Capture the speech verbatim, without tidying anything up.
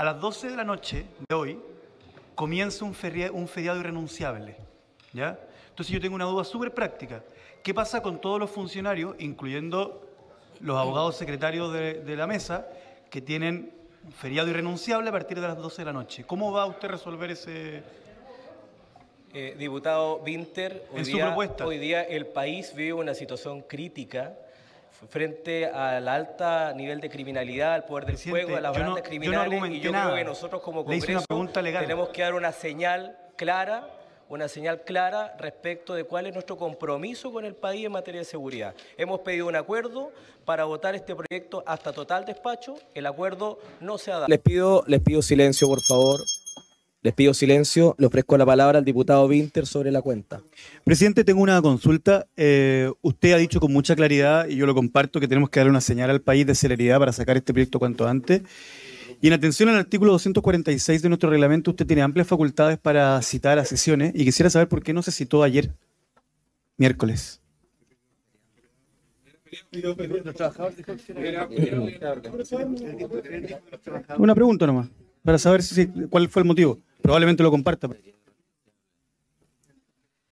A las doce de la noche de hoy comienza un, feria, un feriado irrenunciable, ¿ya? Entonces yo tengo una duda súper práctica. ¿Qué pasa con todos los funcionarios, incluyendo los abogados secretarios de, de la mesa, que tienen un feriado irrenunciable a partir de las doce de la noche? ¿Cómo va usted a resolver ese...? Eh, diputado Winter, hoy En su día, propuesta. hoy día el país vive una situación crítica frente al alto nivel de criminalidad, al poder del Presidente, fuego, a las yo no- bandas yo no criminales, argumenté y yo nada. creo que nosotros como Le hice una Congreso pregunta legal. tenemos que dar una señal clara, una señal clara respecto de cuál es nuestro compromiso con el país en materia de seguridad. Hemos pedido un acuerdo para votar este proyecto hasta total despacho. El acuerdo no se ha dado. Les pido, les pido silencio, por favor. Les pido silencio. Le ofrezco la palabra al diputado Winter sobre la cuenta. Presidente, tengo una consulta. Eh, usted ha dicho con mucha claridad, y yo lo comparto, que tenemos que darle una señal al país de celeridad para sacar este proyecto cuanto antes. Y en atención al artículo doscientos cuarenta y seis de nuestro reglamento, usted tiene amplias facultades para citar a sesiones, y quisiera saber por qué no se citó ayer, miércoles. Una pregunta nomás, para saber si, cuál fue el motivo. Probablemente lo comparta.